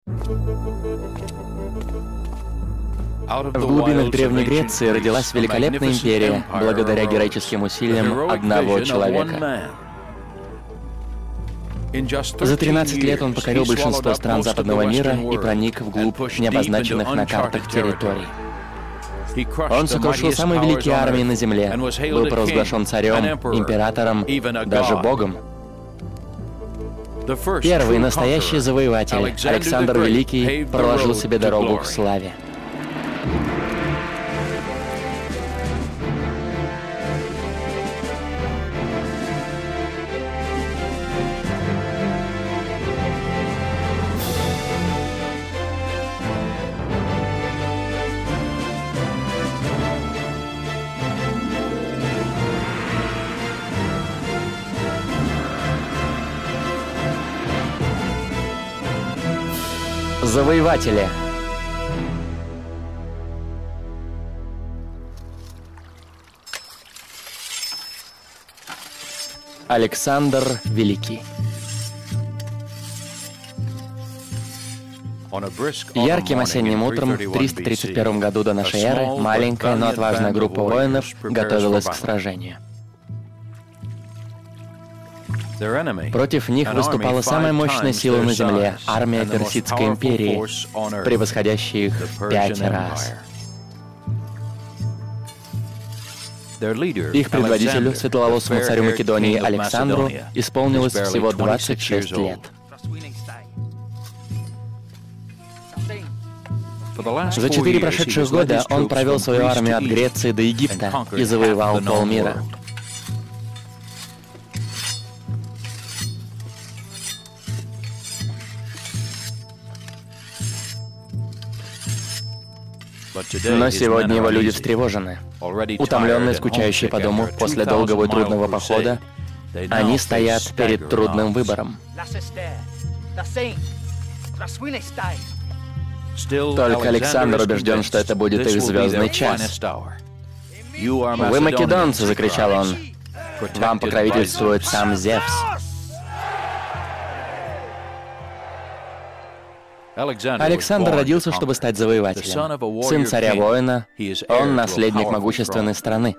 В глубинах Древней Греции родилась великолепная империя благодаря героическим усилиям одного человека. За 13 лет он покорил большинство стран западного мира и проник вглубь необозначенных на картах территорий. Он сокрушил самые великие армии на земле, был провозглашен царем, императором, даже богом. Первый настоящий завоеватель, Александр Великий, проложил себе дорогу к славе. Завоеватели. Александр Великий. Ярким осенним утром в 331 году до нашей эры маленькая, но отважная группа воинов готовилась к сражению. Против них выступала самая мощная сила на земле — армия Персидской империи, превосходящая их в 5 раз. Их предводителю, светловолосому царю Македонии Александру, исполнилось всего 26 лет. За 4 прошедших года он провел свою армию от Греции до Египта и завоевал полмира. Но сегодня его люди встревожены. Утомленные, скучающие по дому после долгого и трудного похода, они стоят перед трудным выбором. Только Александр убежден, что это будет их звездный час. «Вы македонцы!» — закричал он. «Вам покровительствует сам Зевс». Александр родился, чтобы стать завоевателем. Сын царя-воина, он наследник могущественной страны.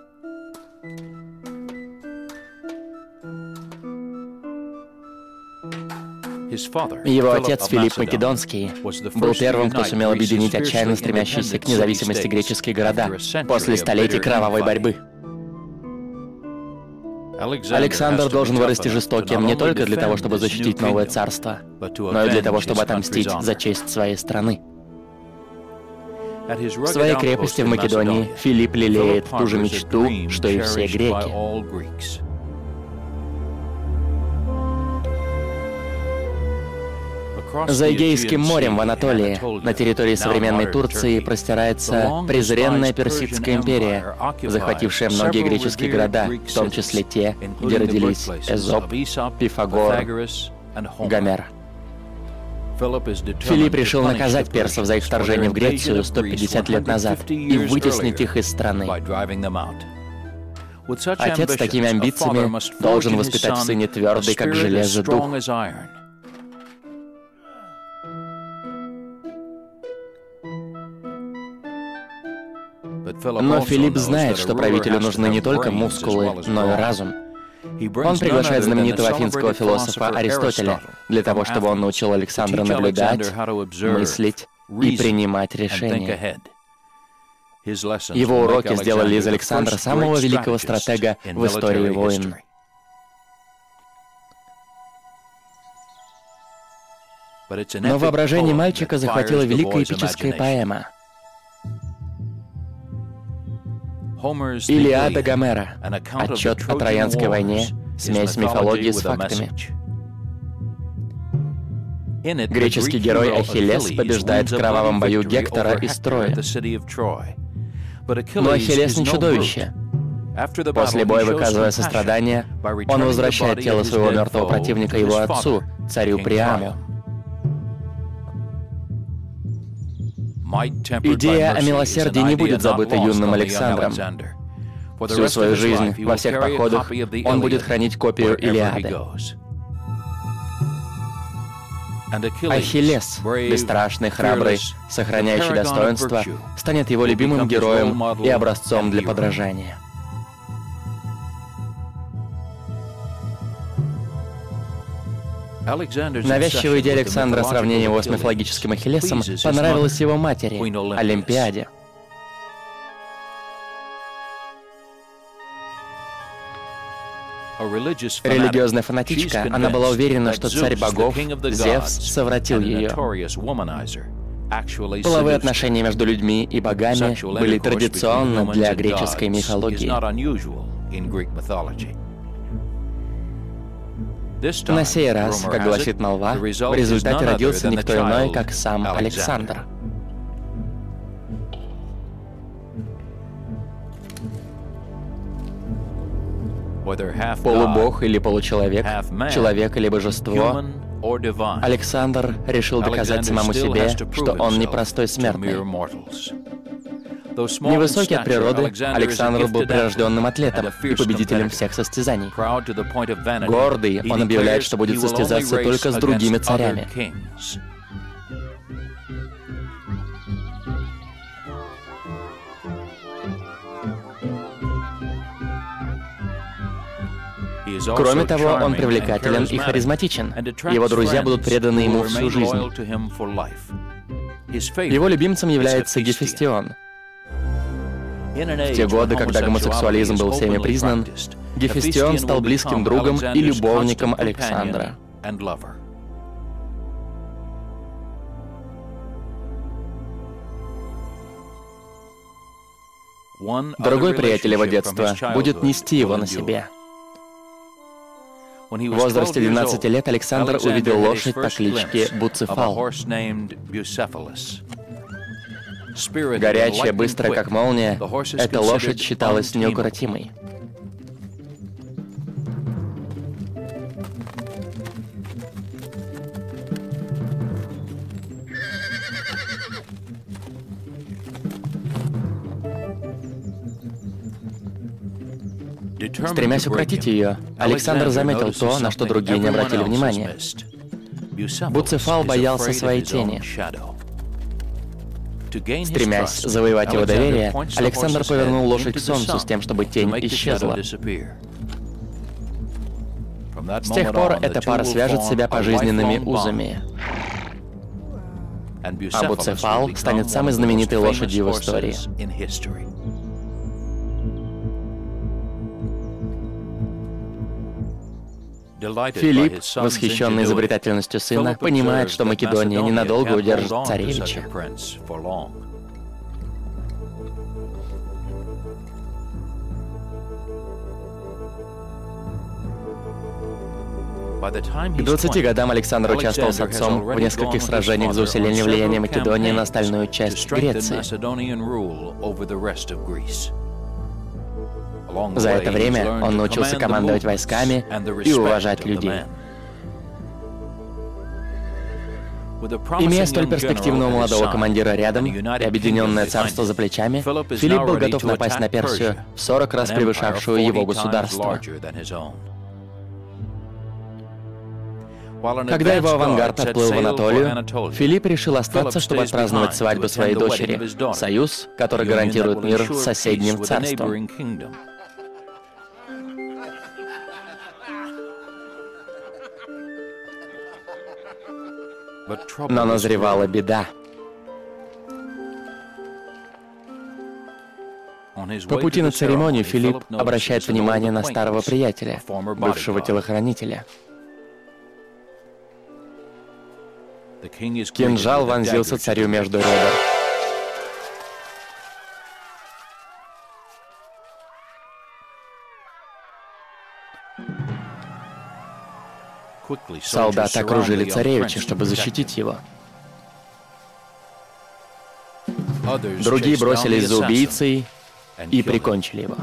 Его отец Филипп Македонский был первым, кто сумел объединить отчаянно стремящиеся к независимости греческие города после столетий кровавой борьбы. Александр должен вырасти жестоким не только для того, чтобы защитить новое царство, но и для того, чтобы отомстить за честь своей страны. В своей крепости в Македонии Филипп лелеет ту же мечту, что и все греки. За Эгейским морем в Анатолии, на территории современной Турции, простирается презренная Персидская империя, захватившая многие греческие города, в том числе те, где родились Эзоп, Пифагор, Гомер. Филипп решил наказать персов за их вторжение в Грецию 150 лет назад и вытеснить их из страны. Отец с такими амбициями должен воспитать в сыне твердый, как железо, дух. Но Филипп знает, что правителю нужны не только мускулы, но и разум. Он приглашает знаменитого афинского философа Аристотеля для того, чтобы он научил Александра наблюдать, мыслить и принимать решения. Его уроки сделали из Александра самого великого стратега в истории войн. Но воображение мальчика захватила великая эпическая поэма «Илиада» Гомера, отчет о Троянской войне, смесь мифологии с фактами. Греческий герой Ахиллес побеждает в кровавом бою Гектора из Трои. Но Ахиллес не чудовище. После боя, выказывая сострадание, он возвращает тело своего мертвого противника его отцу, царю Приаму. Идея о милосердии не будет забыта юным Александром. Всю свою жизнь, во всех походах, он будет хранить копию Илиады. Ахиллес, бесстрашный, храбрый, сохраняющий достоинство, станет его любимым героем и образцом для подражания. Навязчивая идея Александра сравнения его с мифологическим Ахиллесом понравилась его матери, Олимпиаде. Религиозная фанатичка, она была уверена, что царь богов, Зевс, совратил ее. Половые отношения между людьми и богами были традиционны для греческой мифологии. На сей раз, как гласит молва, в результате родился никто иной, как сам Александр. Полубог или получеловек, человек или божество, Александр решил доказать самому себе, что он не простой смертный. Невысокий от природы, Александр был прирожденным атлетом и победителем всех состязаний. Гордый, он объявляет, что будет состязаться только с другими царями. Кроме того, он привлекателен и харизматичен. Его друзья будут преданы ему всю жизнь. Его любимцем является Гефестион. В те годы, когда гомосексуализм был всеми признан, Гефестион стал близким другом и любовником Александра. Другой приятель его детства будет нести его на себе. В возрасте 12 лет Александр увидел лошадь по кличке Буцефал. Горячая, быстрая, как молния, эта лошадь считалась неукротимой. Стремясь укротить ее, Александр заметил то, на что другие не обратили внимания. Буцефал боялся своей тени. Стремясь завоевать его доверие, Александр повернул лошадь к солнцу с тем, чтобы тень исчезла. С тех пор эта пара свяжет себя пожизненными узами. А Буцефал станет самой знаменитой лошадью в истории. Филипп, восхищенный изобретательностью сына, понимает, что Македония ненадолго удержит царевича. К 20 годам Александр участвовал с отцом в нескольких сражениях за усиление влияния Македонии на остальную часть Греции. За это время он научился командовать войсками и уважать людей. Имея столь перспективного молодого командира рядом и объединенное царство за плечами, Филипп был готов напасть на Персию, в 40 раз превышавшую его государство. Когда его авангард отплыл в Анатолию, Филипп решил остаться, чтобы отпраздновать свадьбу своей дочери, союз, который гарантирует мир с соседним царством. Но назревала беда. По пути на церемонию Филипп обращает внимание на старого приятеля, бывшего телохранителя. Кинжал вонзился царю между ребер. Солдаты окружили царевича, чтобы защитить его. Другие бросились за убийцей и прикончили его.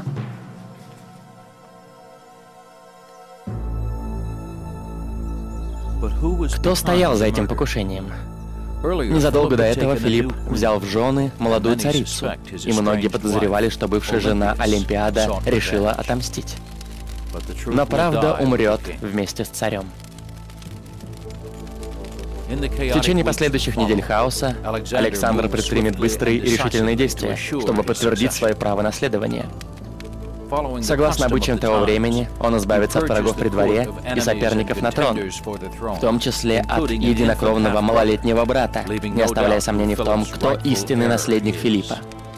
Кто стоял за этим покушением? Незадолго до этого Филипп взял в жены молодую царицу, и многие подозревали, что бывшая жена Олимпиада решила отомстить. Но правда умрет вместе с царем. В течение последующих недель хаоса Александр предпримет быстрые и решительные действия, чтобы подтвердить свое право наследования. Согласно обычаям того времени, он избавится от врагов при дворе и соперников на трон, в том числе от единокровного малолетнего брата, не оставляя сомнений в том, кто истинный наследник Филиппа.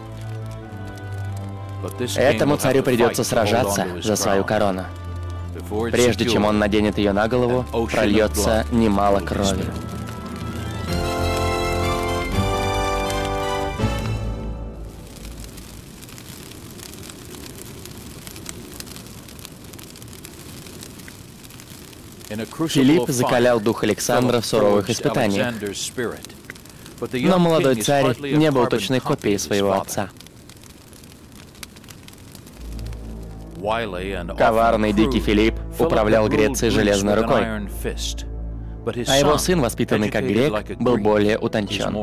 Этому царю придется сражаться за свою корону. Прежде чем он наденет ее на голову, прольется немало крови. Филипп закалял дух Александра в суровых испытаниях. Но молодой царь не был точной копией своего отца. Коварный дикий Филипп управлял Грецией железной рукой, а его сын, воспитанный как грек, был более утончен.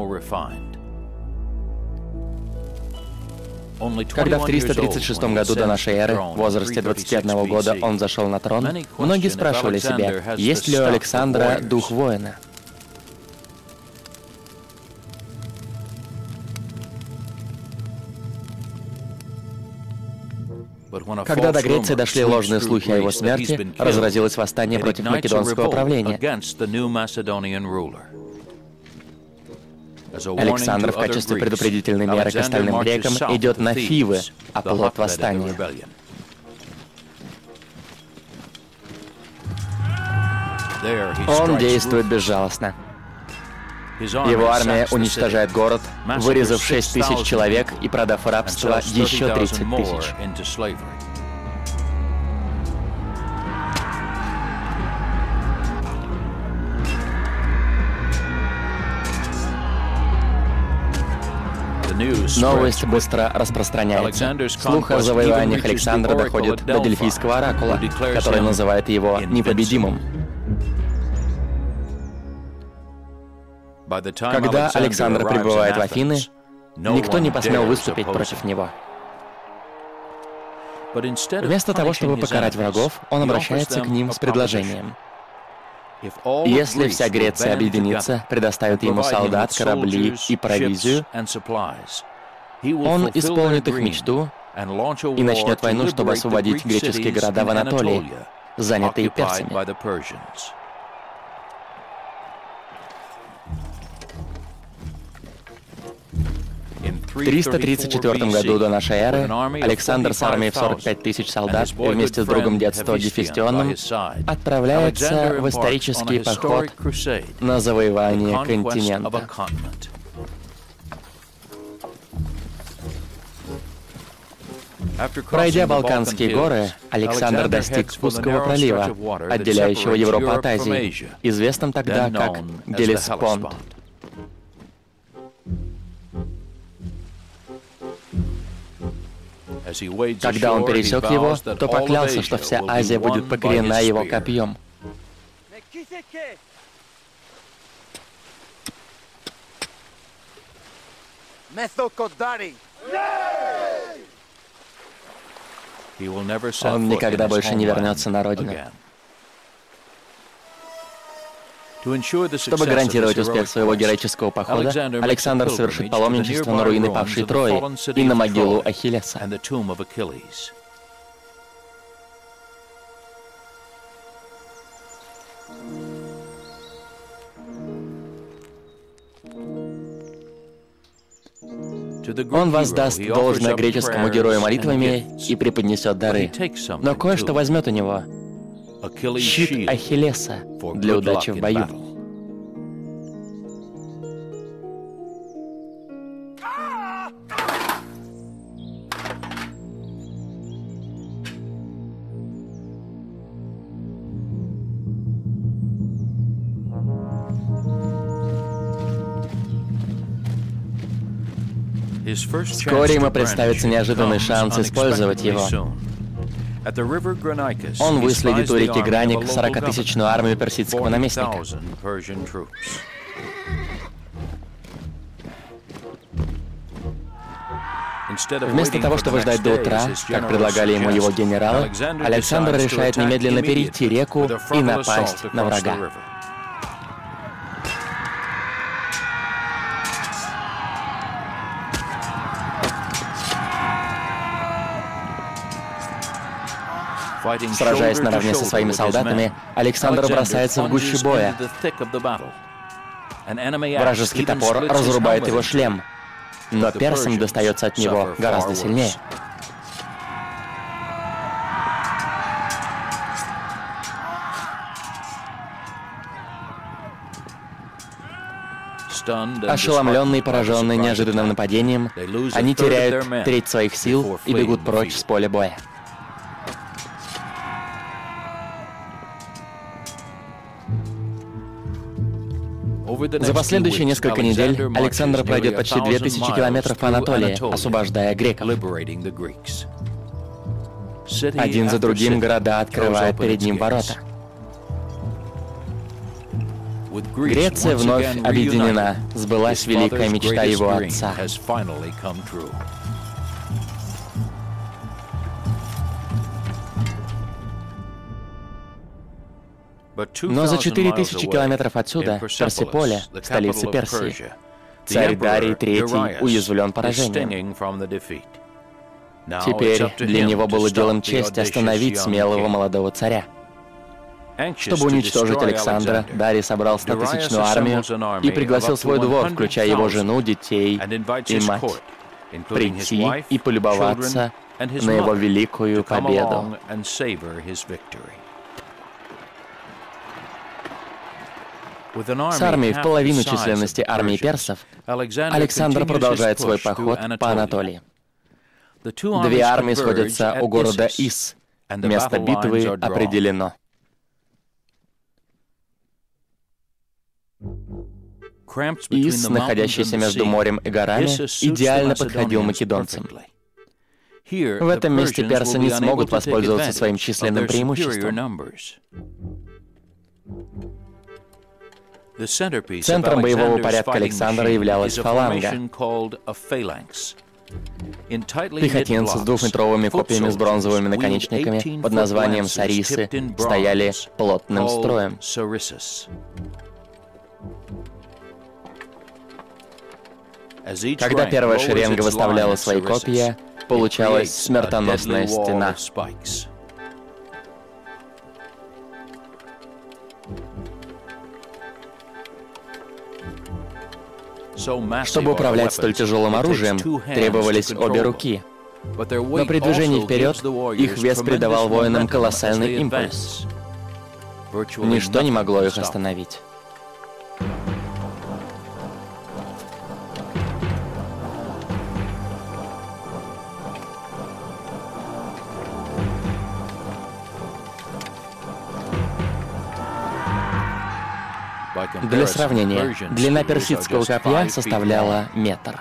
Когда в 336 году до нашей эры, в возрасте 21 года, он взошел на трон, многие спрашивали себя, есть ли у Александра дух воина. Когда до Греции дошли ложные слухи о его смерти, разразилось восстание против македонского правления. Александр в качестве предупредительной меры к остальным грекам идет на Фивы, оплот восстания. Он действует безжалостно. Его армия уничтожает город, вырезав 6 тысяч человек и продав в рабство еще 30 тысяч. Новость быстро распространяется. Слух о завоеваниях Александра доходит до Дельфийского оракула, который называет его непобедимым. Когда Александр прибывает в Афины, никто не посмел выступить против него. Вместо того, чтобы покарать врагов, он обращается к ним с предложением. Если вся Греция объединится, предоставит ему солдат, корабли и провизию, он исполнит их мечту и начнет войну, чтобы освободить греческие города в Анатолии, занятые персами. В 334 году до нашей эры Александр с армией в 45 тысяч солдат вместе с другом детства Гефестионом отправляется в исторический поход на завоевание континента. Пройдя Балканские горы, Александр достиг узкого пролива, отделяющего Европу от Азии, известным тогда как Геллеспонд. Когда он пересек его, то поклялся, что вся Азия будет покорена его копьем. Он никогда больше не вернется на родину. Чтобы гарантировать успех своего героического похода, Александр совершит паломничество на руины павшей Трои и на могилу Ахиллеса. Он воздаст должное греческому герою молитвами и преподнесет дары, но кое-что возьмет у него. Щит Ахиллеса для удачи в бою. Вскоре ему представится неожиданный шанс использовать его. Он выследит у реки Граник 40-тысячную армию персидского наместника. Вместо того, чтобы ждать до утра, как предлагали ему его генералы, Александр решает немедленно перейти реку и напасть на врага. Сражаясь наравне со своими солдатами, Александр бросается в гущу боя. Вражеский топор разрубает его шлем, но персам достается от него гораздо сильнее. Ошеломленные и пораженные неожиданным нападением, они теряют треть своих сил и бегут прочь с поля боя. За последующие несколько недель Александр пройдет почти 2000 километров по Анатолии, освобождая греков. Один за другим города открывают перед ним ворота. Греция вновь объединена, сбылась великая мечта его отца. Но за 4000 километров отсюда, в Персиполе, столице Персии, царь Дарий III уязвлен поражением. Теперь для него было делом чести остановить смелого молодого царя. Чтобы уничтожить Александра, Дарий собрал 100-тысячную армию и пригласил свой двор, включая его жену, детей и мать, прийти и полюбоваться на его великую победу. С армией в половину численности армии персов Александр продолжает свой поход по Анатолии. Две армии сходятся у города Ис. Место битвы определено. Ис, находящийся между морем и горами, идеально подходил македонцам. В этом месте персы не смогут воспользоваться своим численным преимуществом. Центром боевого порядка Александра являлась фаланга. Пехотинцы с двухметровыми копьями с бронзовыми наконечниками под названием сарисы стояли плотным строем. Когда первая шеренга выставляла свои копья, получалась смертоносная стена. Чтобы управлять столь тяжелым оружием, требовались обе руки. Но при движении вперед их вес придавал воинам колоссальный импульс. Ничто не могло их остановить. Для сравнения, длина персидского копья составляла метр.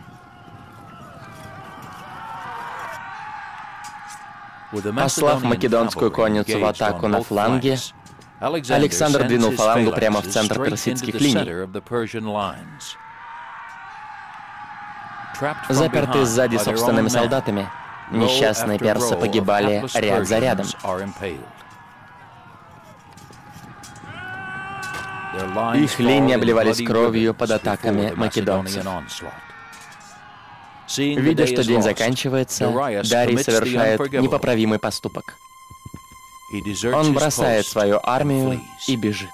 Послав македонскую конницу в атаку на фланге, Александр двинул фалангу прямо в центр персидских линий. Запертые сзади собственными солдатами, несчастные персы погибали ряд за рядом. Их линии обливались кровью под атаками македонцев. Видя, что день заканчивается, Дарий совершает непоправимый поступок. Он бросает свою армию и бежит.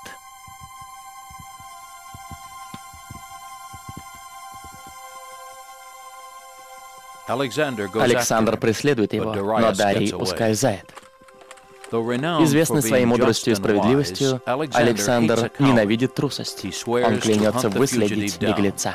Александр преследует его, но Дарий ускользает. Известный своей мудростью и справедливостью, Александр ненавидит трусость. Он клянется выследить беглеца.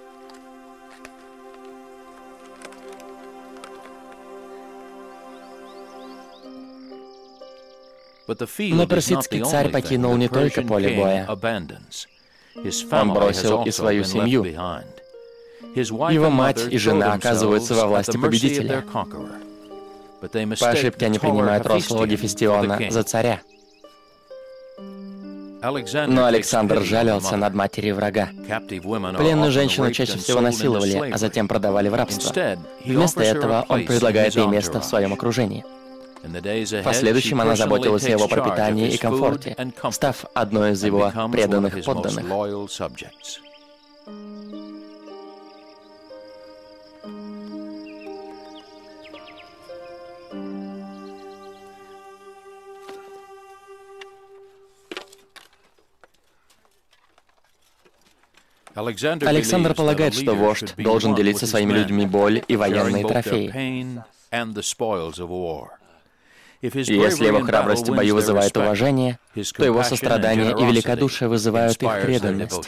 Но персидский царь покинул не только поле боя. Он бросил и свою семью. Его мать и жена оказываются во власти победителя. По ошибке они принимают рослого Гефестиона за царя. Но Александр жалился над матерью врага. Пленную женщину чаще всего насиловали, а затем продавали в рабство. Вместо этого он предлагает ей место в своем окружении. В последующем она заботилась о его пропитании и комфорте, став одной из его преданных подданных. Александр полагает, что вождь должен делить со своими людьми боль и военные трофеи. И если его храбрость в бою вызывает уважение, то его сострадание и великодушие вызывают их преданность.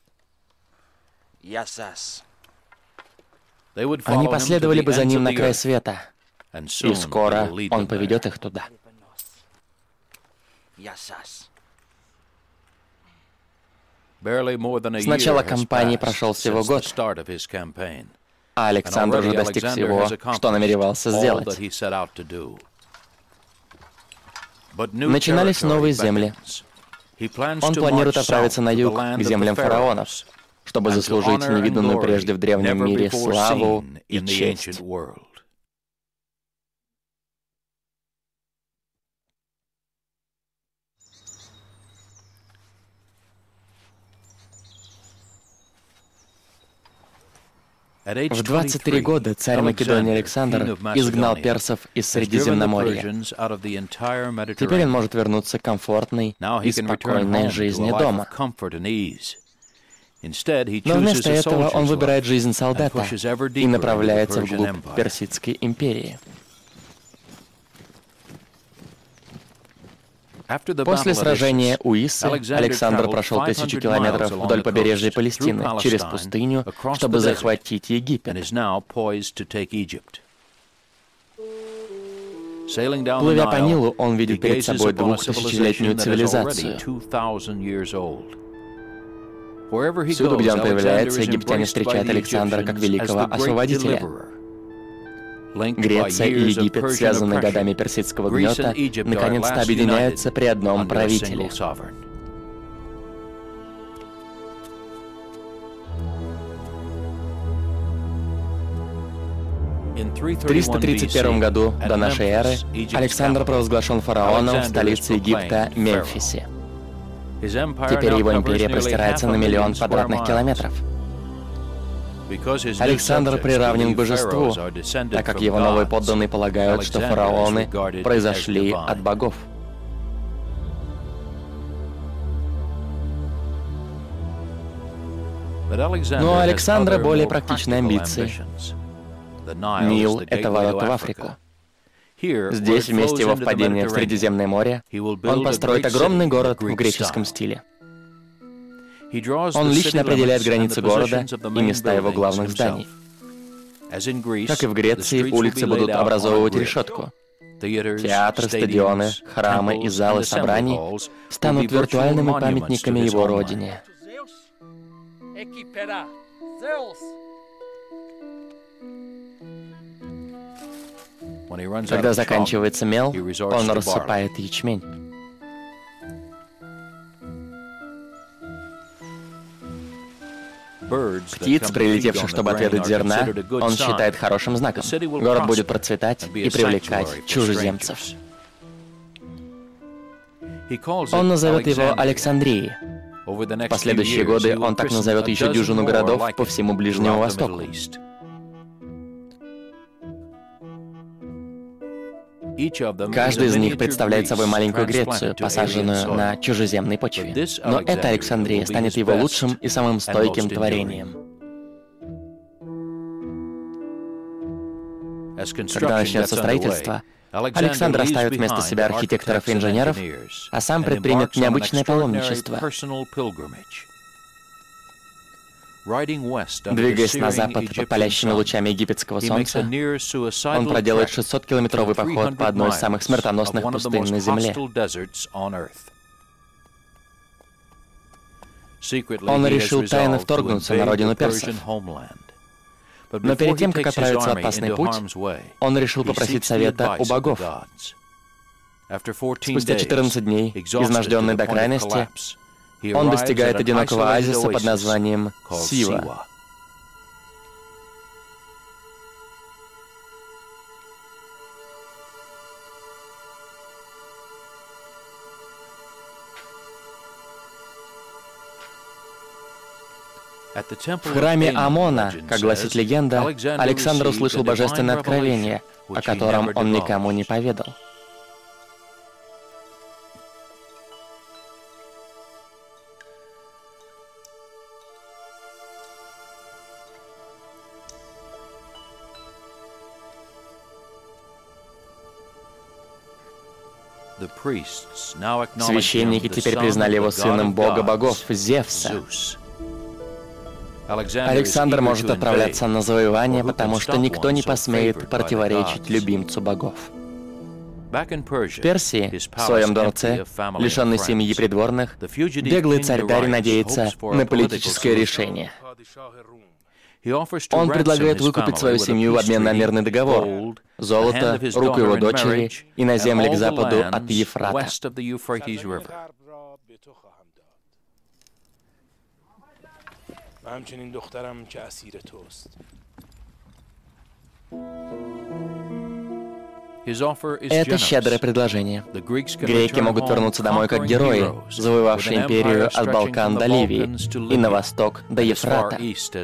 Они последовали бы за ним на край света, и скоро он поведет их туда. С начала кампании прошел всего год, а Александр уже достиг всего, что намеревался сделать. Начинались новые земли. Он планирует отправиться на юг, к землям фараонов, чтобы заслужить невиданную прежде в древнем мире славу и честь. В 23 года царь Македонии Александр изгнал персов из Средиземноморья. Теперь он может вернуться к комфортной и спокойной жизни дома. Но вместо этого он выбирает жизнь солдата и направляется вглубь Персидской империи. После сражения у Иссы Александр прошел 1000 километров вдоль побережья Палестины, через пустыню, чтобы захватить Египет. Плывя по Нилу, он видит перед собой 2000-летнюю цивилизацию. Всюду, где он появляется, египтяне встречают Александра как великого освободителя. Греция и Египет, связанные годами персидского гнета, наконец-то объединяются при одном правителе. В 331 году до нашей эры Александр провозглашен фараоном в столице Египта Мемфисе. Теперь его империя простирается на 1 000 000 квадратных километров. Александр приравнен к божеству, так как его новые подданные полагают, что фараоны произошли от богов. Но у Александра более практичные амбиции. Нил — это ворота в Африку. Здесь, в месте его впадения в Средиземное море, он построит огромный город в греческом стиле. Он лично определяет границы города и места его главных зданий. Как и в Греции, улицы будут образовывать решетку. Театры, стадионы, храмы и залы собраний станут виртуальными памятниками его родине. Когда заканчивается мел, он рассыпает ячмень. Птиц, прилетевших, чтобы отведать зерна, он считает хорошим знаком. Город будет процветать и привлекать чужеземцев. Он назовет его Александрией. В последующие годы он так назовет еще дюжину городов по всему Ближнему Востоку. Каждый из них представляет собой маленькую Грецию, посаженную на чужеземной почве. Но эта Александрия станет его лучшим и самым стойким творением. Когда начнется строительство, Александр оставит вместо себя архитекторов и инженеров, а сам предпримет необычное паломничество. Двигаясь на запад под палящими лучами египетского солнца, он проделает 600-километровый поход по одной из самых смертоносных пустынь на Земле. Он решил тайно вторгнуться на родину персов. Но перед тем, как отправиться в опасный путь, он решил попросить совета у богов. Спустя 14 дней, изможденный до крайности, он достигает одинокого оазиса под названием Сива. В храме Амона, как гласит легенда, Александр услышал божественное откровение, о котором он никому не поведал. Священники теперь признали его сыном бога богов, Зевса. Александр может отправляться на завоевание, потому что никто не посмеет противоречить любимцу богов. В Персии, в своем дворце, лишенный семьи придворных, беглый царь Дарий надеется на политическое решение. Он предлагает выкупить свою семью в обмен на мирный договор, золото, руку его дочери и на земли к западу от Ефрата. Это щедрое предложение. Греки могут вернуться домой как герои, завоевавшие империю от Балкан до Ливии и на восток до Ефрата.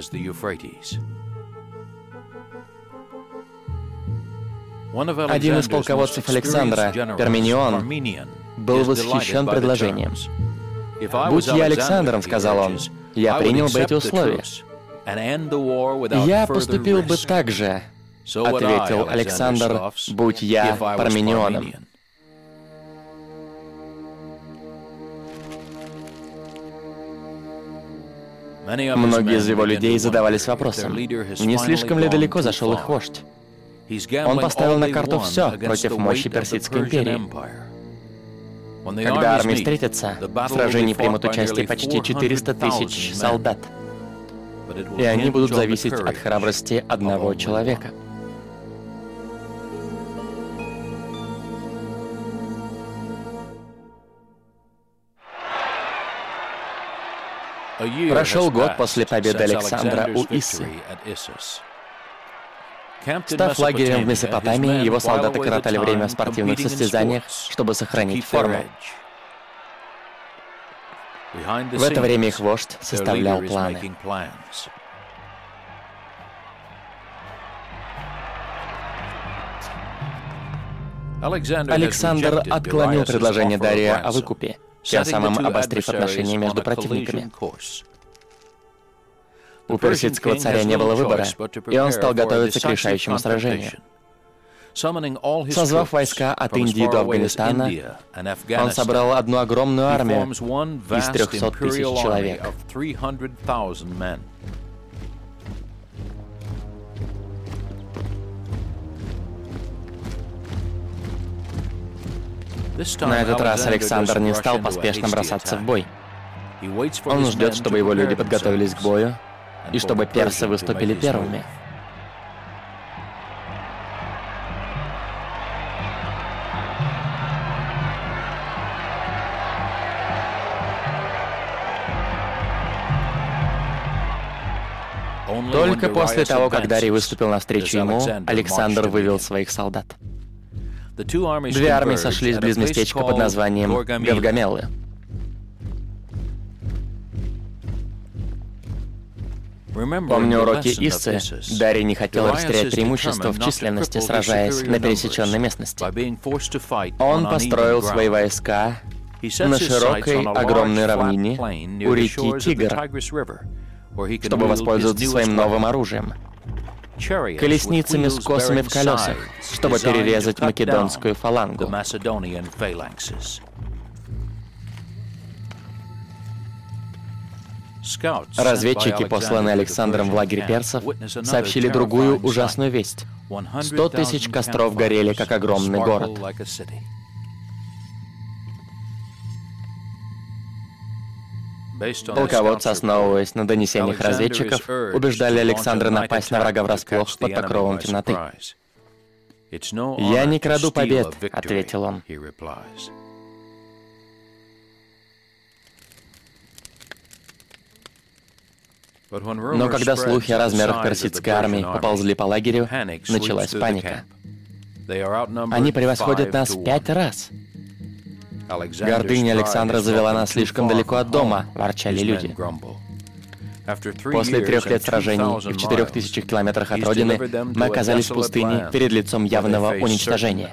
Один из полководцев Александра, Перминион, был восхищен предложением. «Будь я Александром, — сказал он, — я принял бы эти условия. Я поступил бы так же, — ответил Александр, — будь я Парменионом». Многие из его людей задавались вопросом, не слишком ли далеко зашел их вождь? Он поставил на карту все против мощи Персидской империи. Когда армии встретятся, в сражении примут участие почти 400 тысяч солдат. И они будут зависеть от храбрости одного человека. Прошел год после победы Александра у Иссы. Став лагерем в Месопотамии, его солдаты коротали время в спортивных состязаниях, чтобы сохранить форму. В это время их вождь составлял планы. Александр отклонил предложение Дария о выкупе, тем самым обострив отношения между противниками. У персидского царя не было выбора, и он стал готовиться к решающему сражению. Созвав войска от Индии до Афганистана, он собрал одну огромную армию из 300 тысяч человек. На этот раз Александр не стал поспешно бросаться в бой. Он ждет, чтобы его люди подготовились к бою, и чтобы персы выступили первыми. Только после того, как Дарий выступил навстречу ему, Александр вывел своих солдат. Две армии сошлись близ местечка под названием Гавгамеллы. Помня уроки Иссы, Дарий не хотел растерять преимущество в численности, сражаясь на пересеченной местности. Он построил свои войска на широкой огромной равнине у реки Тигр, чтобы воспользоваться своим новым оружием — колесницами с косами в колесах, чтобы перерезать македонскую фалангу. Разведчики, посланные Александром в лагерь персов, сообщили другую ужасную весть. 100 тысяч костров горели, как огромный город. Полководцы, основываясь на донесениях разведчиков, убеждали Александра напасть на врага врасплох под покровом темноты. «Я не краду побед», — ответил он. Но когда слухи о размерах персидской армии поползли по лагерю, началась паника. «Они превосходят нас в 5 раз!» «Гордыня Александра завела нас слишком далеко от дома», — ворчали люди. После 3 лет сражений и в 4000 километрах от родины мы оказались в пустыне перед лицом явного уничтожения.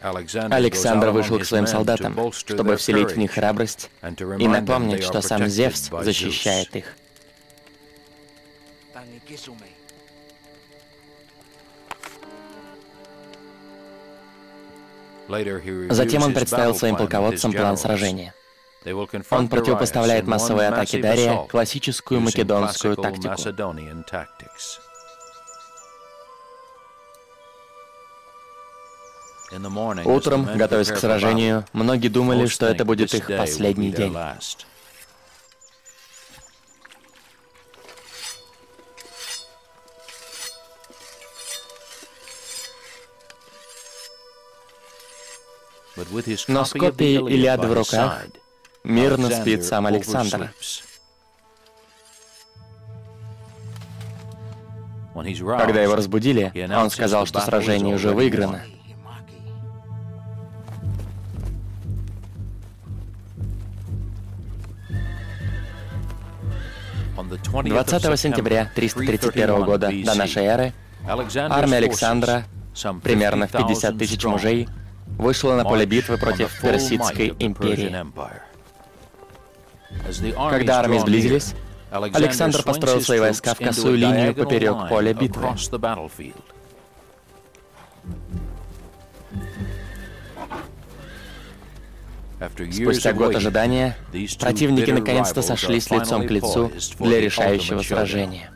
Александр вышел к своим солдатам, чтобы вселить в них храбрость и напомнить, что сам Зевс защищает их. Затем он представил своим полководцам план сражения. Он противопоставляет массовые атаки Дария классическую македонскую тактику. Утром, готовясь к сражению, многие думали, что это будет их последний день. 'Но с копией Илиады в руках мирно спит сам Александр. Когда его разбудили, он сказал, что сражение уже выиграно. «20 сентября 331 года до нашей эры армия Александра, примерно в 50 тысяч мужей, вышла на поле битвы против Персидской империи. Когда армии сблизились, Александр построил свои войска в косую линию поперек поля битвы. Спустя год ожидания, противники наконец-то сошлись лицом к лицу для решающего сражения.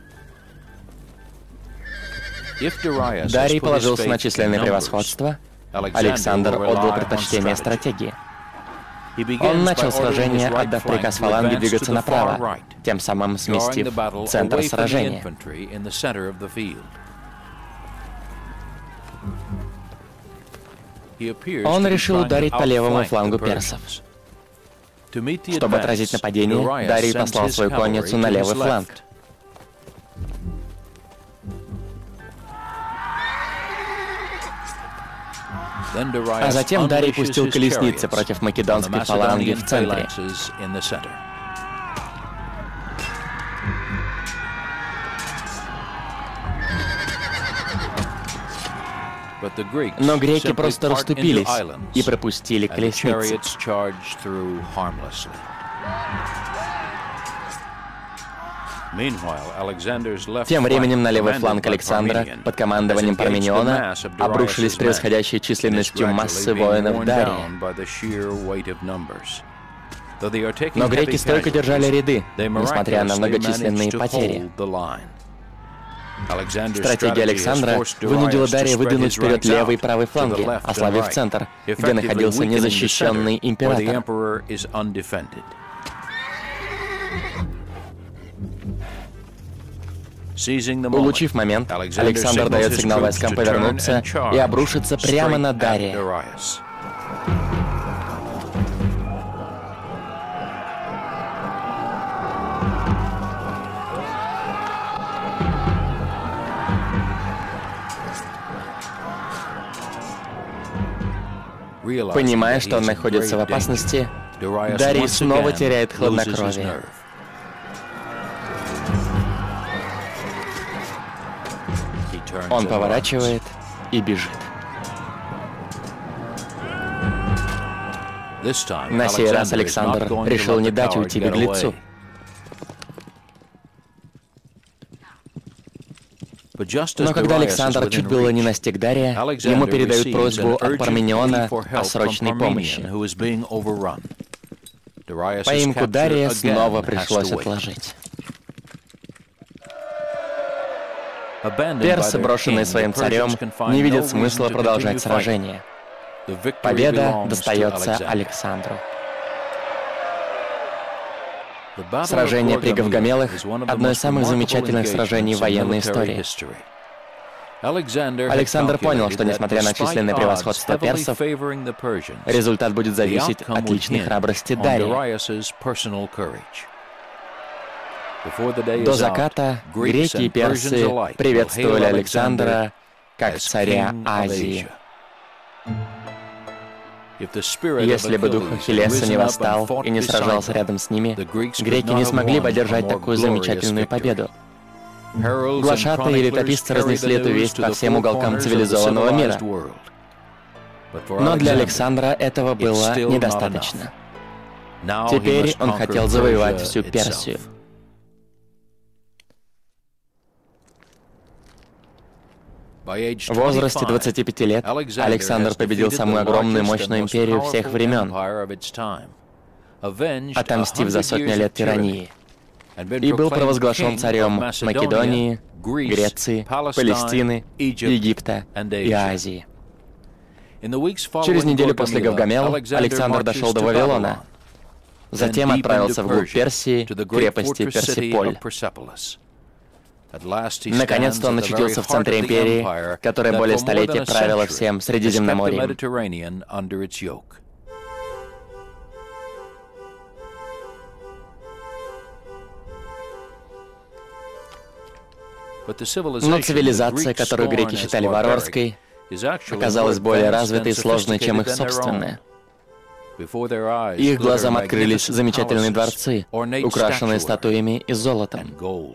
Дарий положился на численное превосходство, Александр отдал предпочтение стратегии. Он начал сражение, отдав приказ фаланге двигаться направо, тем самым сместив центр сражения. Он решил ударить по левому флангу персов. Чтобы отразить нападение, Дарий послал свою конницу на левый фланг. А затем Дарий пустил колесницы против македонской фаланги в центре. Но греки просто расступились и пропустили колесницы. Тем временем на левый фланг Александра под командованием Пармениона обрушились превосходящей численностью массы воинов Дария. Но греки стойко держали ряды, несмотря на многочисленные потери. Стратегия Александра вынудила Дария выдвинуть вперед левый и правый фланги, ослабив центр, где находился незащищенный император. Улучив момент, Александр дает сигнал войскам повернуться и обрушиться прямо на Дария. Понимая, что он находится в опасности, Дарий снова теряет хладнокровие. Он поворачивает и бежит. На сей раз Александр решил не дать уйти беглецу. Но когда Александр чуть было не настиг Дария, ему передают просьбу от Пармениона о срочной помощи. Поимку Дария снова пришлось отложить. Персы, брошенные своим царем, не видят смысла продолжать сражение. Победа достается Александру. Сражение при Гавгамелах — одно из самых замечательных сражений в военной истории. Александр понял, что, несмотря на численное превосходство персов, результат будет зависеть от личной храбрости Дария. До заката греки и персы приветствовали Александра как царя Азии. Если бы дух Ахиллеса не восстал и не сражался рядом с ними, греки не смогли бы одержать такую замечательную победу. Глашатаи и летописцы разнесли эту весть по всем уголкам цивилизованного мира. Но для Александра этого было недостаточно. Теперь он хотел завоевать всю Персию. В возрасте 25 лет Александр победил самую огромную и мощную империю всех времен, отомстив за сотни лет тирании, и был провозглашен царем Македонии, Греции, Палестины, Египта и Азии. Через неделю после Гавгамела Александр дошел до Вавилона, затем отправился вглубь Персии, крепости Персиполь. Наконец-то он очутился в центре империи, которая более столетия правила всем Средиземноморьем. Но цивилизация, которую греки считали варварской, оказалась более развитой и сложной, чем их собственная. Их глазам открылись замечательные дворцы, украшенные статуями и золотом.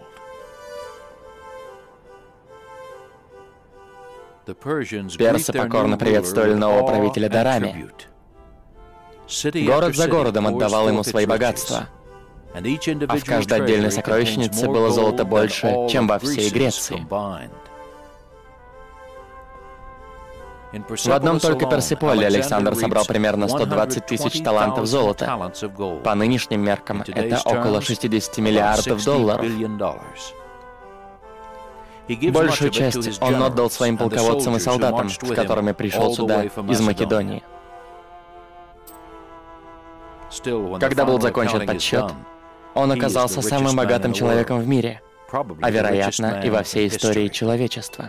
Персы покорно приветствовали нового правителя дарами. Город за городом отдавал ему свои богатства, а в каждой отдельной сокровищнице было золота больше, чем во всей Греции. В одном только Персиполе Александр собрал примерно 120 тысяч талантов золота. По нынешним меркам это около 60 миллиардов долларов. Большую часть он отдал своим полководцам и солдатам, с которыми пришел сюда из Македонии. Когда был закончен подсчет, он оказался самым богатым человеком в мире, а вероятно и во всей истории человечества.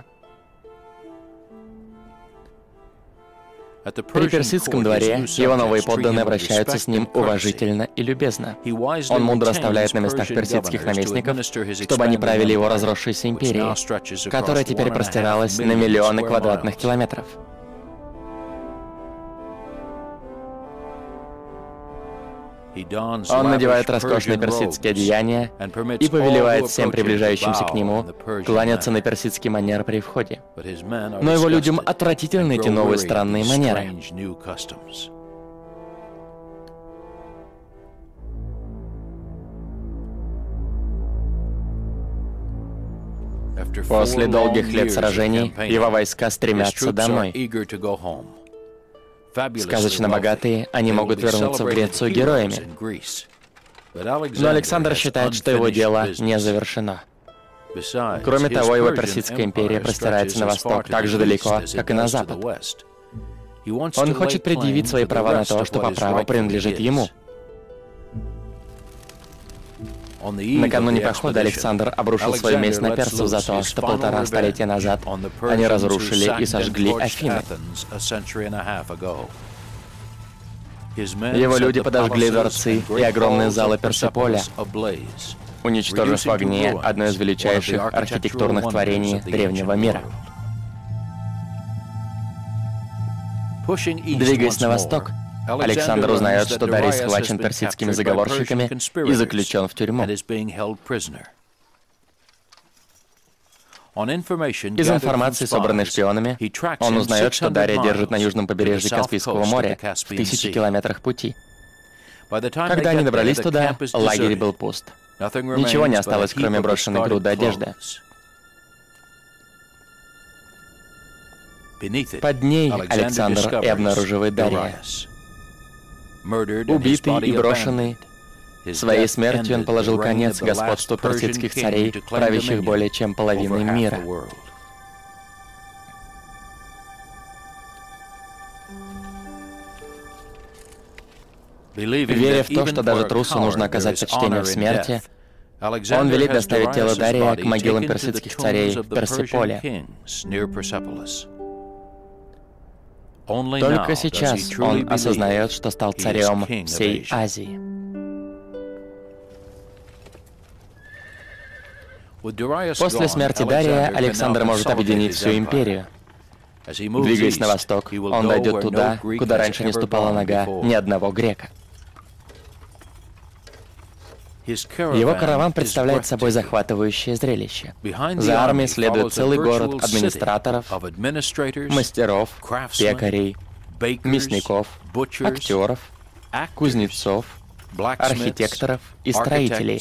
При персидском дворе его новые подданные обращаются с ним уважительно и любезно. Он мудро оставляет на местах персидских наместников, чтобы они правили его разросшейся империей, которая теперь простиралась на миллионы квадратных километров. Он надевает роскошные персидские одеяния и повелевает всем приближающимся к нему кланяться на персидский манер при входе. Но его людям отвратительны эти новые странные манеры. После долгих лет сражений его войска стремятся домой. Сказочно богатые, они могут вернуться в Грецию героями. Но Александр считает, что его дело не завершено. Кроме того, его Персидская империя простирается на восток так же далеко, как и на запад. Он хочет предъявить свои права на то, что по праву принадлежит ему. Накануне похода Александр обрушил свою месть на персов за то, что 1,5 столетия назад они разрушили и сожгли Афины. Его люди подожгли дворцы и огромные залы Персиполя, уничтожив в огне одно из величайших архитектурных творений древнего мира. Двигаясь на восток, Александр узнает, что Дарий схвачен персидскими заговорщиками и заключен в тюрьму. Из информации, собранной шпионами, он узнает, что Дария держит на южном побережье Каспийского моря, в 1000 километрах пути. Когда они добрались туда, лагерь был пуст. Ничего не осталось, кроме брошенной груды одежды. Под ней Александр и обнаруживает Дария. Убитый и брошенный, своей смертью он положил конец господству персидских царей, правящих более чем половиной мира. Веря в то, что даже трусу нужно оказать почтение в смерти, он велит доставить тело Дария к могилам персидских царей в Персиполе. Только сейчас он осознает, что стал царем всей Азии. После смерти Дария Александр может объединить всю империю. Двигаясь на восток, он дойдет туда, куда раньше не ступала нога ни одного грека. Его караван представляет собой захватывающее зрелище. За армией следует целый город администраторов, мастеров, пекарей, мясников, актеров, кузнецов, архитекторов и строителей,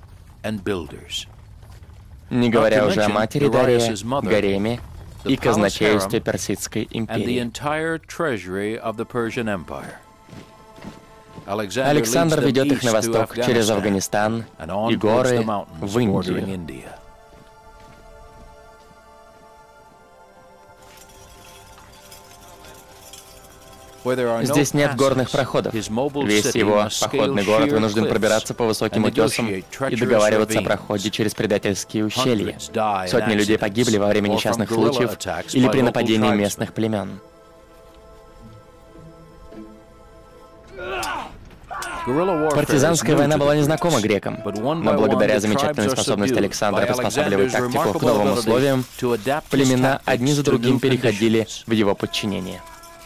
не говоря уже о матери Дария, гареме и казначействе Персидской империи. Александр ведет их на восток через Афганистан и горы в Индию. Здесь нет горных проходов. Весь его походный город вынужден пробираться по высоким утесам и договариваться о проходе через предательские ущелья. Сотни людей погибли во время несчастных случаев или при нападении местных племен. Партизанская война была незнакома грекам, но благодаря замечательной способности Александра приспосабливать тактику к новым условиям, племена одни за другим переходили в его подчинение.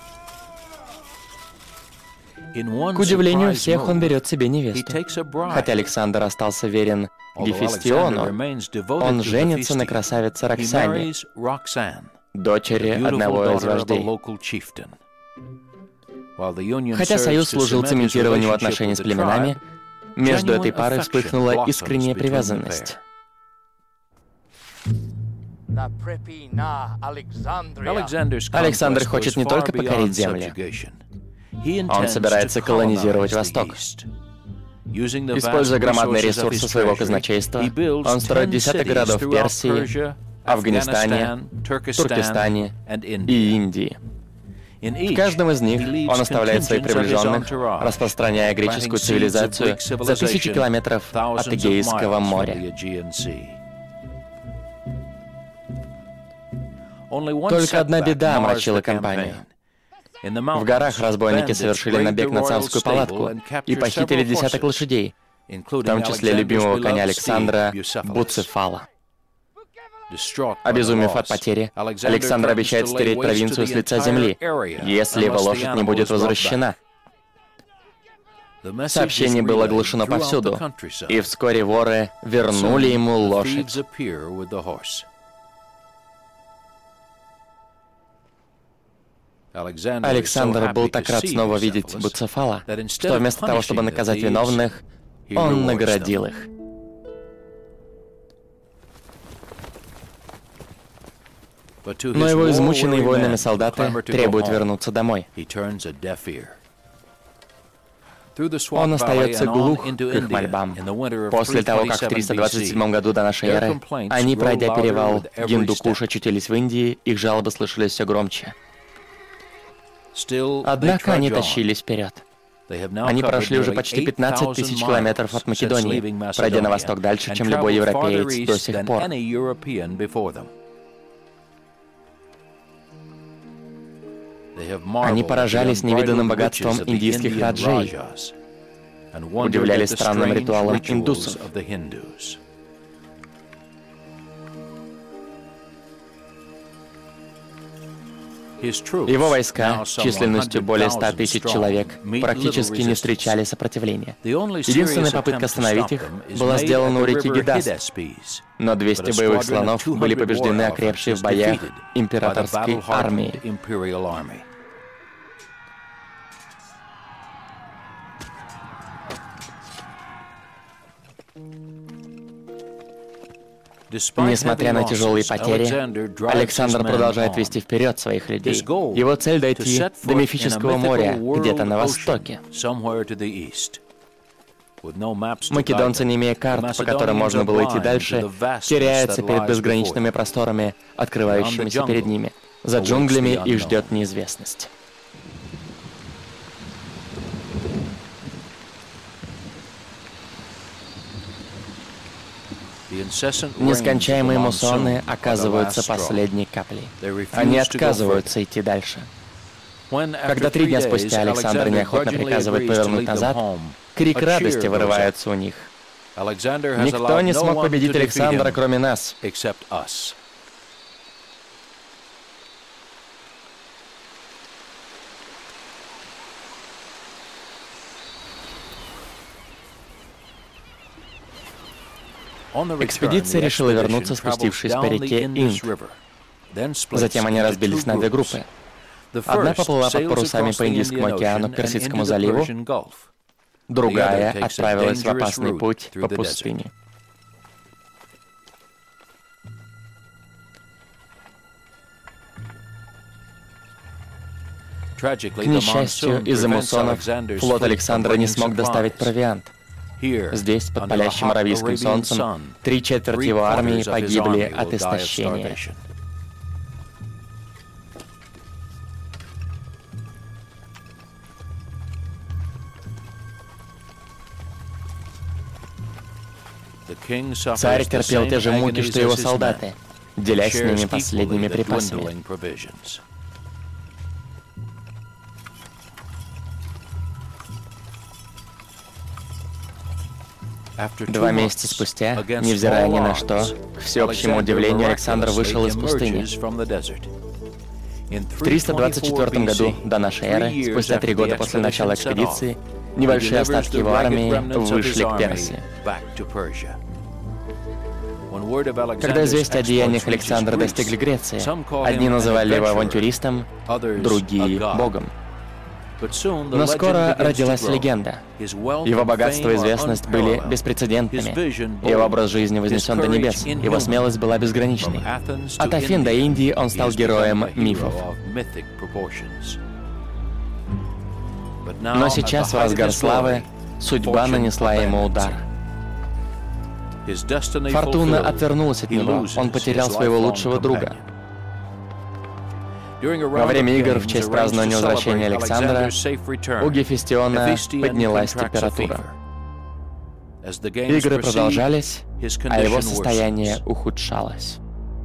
К удивлению всех, он берет себе невесту. Хотя Александр остался верен Гефестиону, он женится на красавице Роксане, дочери одного из вождей. Хотя союз служил цементированию отношений с племенами, между этой парой вспыхнула искренняя привязанность. Александр хочет не только покорить землю. Он собирается колонизировать Восток. Используя громадные ресурсы своего казначейства, он строит десяток городов в Персии, Афганистане, Туркестане и Индии. В каждом из них он оставляет своих приближенных, распространяя греческую цивилизацию за тысячи километров от Эгейского моря. Только одна беда омрачила компанию. В горах разбойники совершили набег на царскую палатку и похитили десяток лошадей, в том числе любимого коня Александра Буцефала. Обезумев от потери, Александр обещает стереть провинцию с лица земли, если его лошадь не будет возвращена. Сообщение было оглашено повсюду, и вскоре воры вернули ему лошадь. Александр был так рад снова видеть Буцефала, что вместо того, чтобы наказать виновных, он наградил их. Но его измученные войнами солдаты требуют вернуться домой. Он остается глух к их мольбам. После того, как в 327 году до нашей эры они, пройдя перевал Гиндукуш, очутились в Индии, их жалобы слышались все громче. Однако они тащились вперед. Они прошли уже почти 15 тысяч километров от Македонии, пройдя на восток дальше, чем любой европеец до сих пор. Они поражались невиданным богатством индийских раджей, удивлялись странным ритуалам индусов. Его войска, численностью более 100 тысяч человек, практически не встречали сопротивления. Единственная попытка остановить их была сделана у реки Гидас, но 200 боевых слонов были побеждены окрепшей в боях императорской армией. Несмотря на тяжелые потери, Александр продолжает вести вперед своих людей. Его цель — дойти до мифического моря, где-то на востоке. Македонцы, не имея карт, по которым можно было идти дальше, теряются перед безграничными просторами, открывающимися перед ними. За джунглями их ждет неизвестность. Нескончаемые муссоны оказываются последней каплей. Они отказываются идти дальше. Когда 3 дня спустя Александр неохотно приказывает повернуть назад, крик радости вырывается у них. Никто не смог победить Александра, кроме нас. Экспедиция решила вернуться, спустившись по реке Инд. Затем они разбились на 2 группы. Одна поплыла под парусами по Индийскому океану к Персидскому заливу, другая отправилась в опасный путь по пустыне. К несчастью, из-за муссонов флот Александра не смог доставить провиант. Здесь, под палящим аравийским солнцем, 3/4 его армии погибли от истощения. Царь терпел те же муки, что его солдаты, делясь с ними последними припасами. 2 месяца спустя, невзирая ни на что, к всеобщему удивлению, Александр вышел из пустыни. В 324 году до нашей эры, спустя 3 года после начала экспедиции, небольшие остатки его армии вышли к Персии. Когда известия о деяниях Александра достигли Греции, одни называли его авантюристом, другие — богом. Но скоро родилась легенда. Его богатство и известность были беспрецедентными. Его образ жизни вознесен до небес. Его смелость была безграничной. От Афин до Индии он стал героем мифов. Но сейчас, в разгар славы, судьба нанесла ему удар. Фортуна отвернулась от него. Он потерял своего лучшего друга. Во время игр в честь празднования возвращения Александра у Гефестиона поднялась температура. Игры продолжались, а его состояние ухудшалось.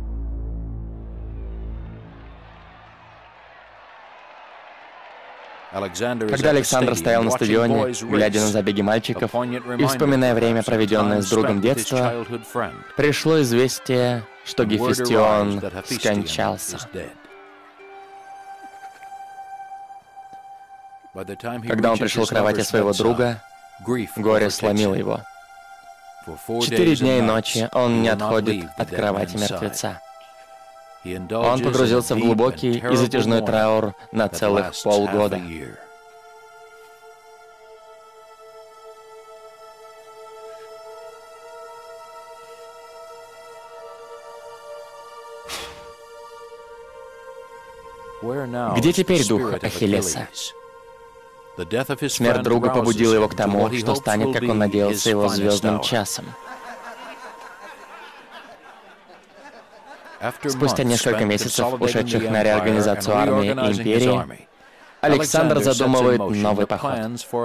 Когда Александр стоял на стадионе, глядя на забеги мальчиков и вспоминая время, проведенное с другом детства, пришло известие, что Гефестион скончался. Когда он пришел к кровати своего друга, горе сломило его. 4 дня и ночи он не отходит от кровати мертвеца. Он погрузился в глубокий и затяжной траур на целых полгода. Где теперь дух Ахиллеса? Смерть друга побудила его к тому, что станет, как он надеялся, его звездным часом. Спустя несколько месяцев, ушедших на реорганизацию армии и империи, Александр задумывает новый поход.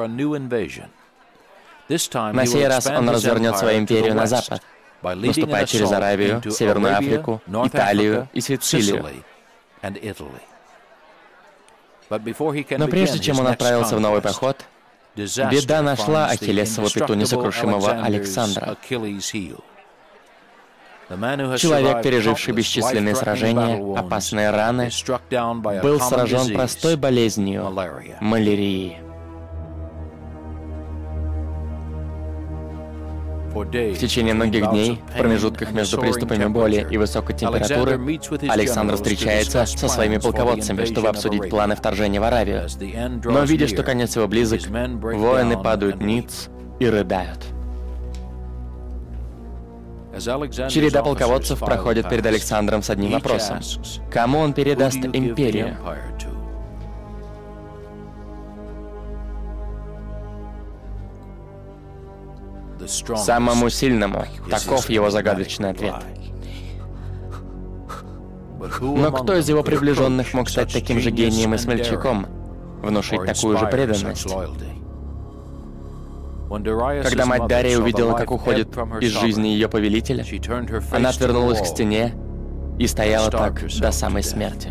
На сей раз он развернет свою империю на запад, наступая через Аравию, Северную Африку, Италию и Сицилию. Но прежде чем он отправился в новый поход, беда нашла Ахиллесову пяту несокрушимого Александра. Человек, переживший бесчисленные сражения, опасные раны, был сражен простой болезнью — малярией. В течение многих дней, в промежутках между приступами боли и высокой температуры, Александр встречается со своими полководцами, чтобы обсудить планы вторжения в Аравию. Но, видя, что конец его близок, воины падают ниц и рыдают. Череда полководцев проходит перед Александром с одним вопросом. Кому он передаст империю? Самому сильному. Таков его загадочный ответ. Но кто из его приближенных мог стать таким же гением и смельчаком, внушить такую же преданность? Когда мать Дария увидела, как уходит из жизни ее повелителя, она отвернулась к стене и стояла так до самой смерти.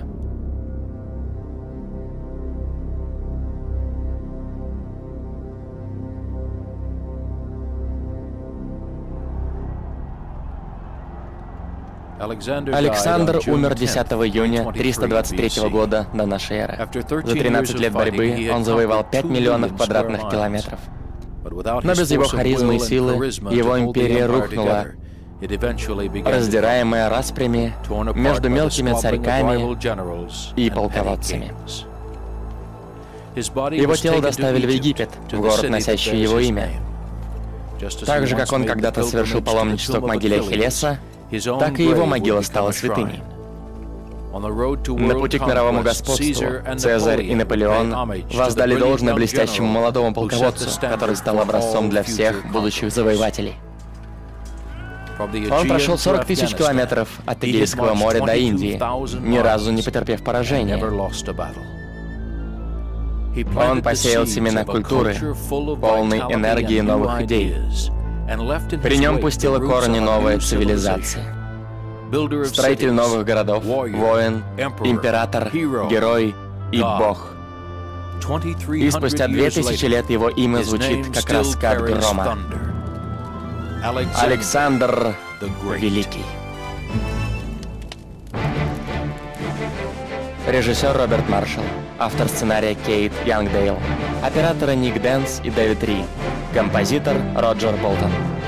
Александр умер 10 июня 323 года до нашей эры. За 13 лет борьбы он завоевал 5 миллионов квадратных километров. Но без его харизмы и силы его империя рухнула раздираемая распрями между мелкими царьками и полководцами. Его тело доставили в Египет, в город, носящий его имя. Так же, как он когда-то совершил паломничество к могиле Ахиллеса, так и его могила стала святыней. На пути к мировому господству Цезарь и Наполеон воздали должное блестящему молодому полководцу, который стал образцом для всех будущих завоевателей. Он прошел 40 тысяч километров от Эгейского моря до Индии, ни разу не потерпев поражения. Он посеял семена культуры, полной энергии новых идей. При нем пустила корни новая цивилизация. Строитель новых городов, воин, император, герой и бог. И спустя 2000 лет его имя звучит как раскат грома. Александр Великий. Режиссер Роберт Маршалл. Автор сценария Кейт Янгдейл. Операторы Ник Дэнс и Дэвид Ри. Композитор Роджер Болтон.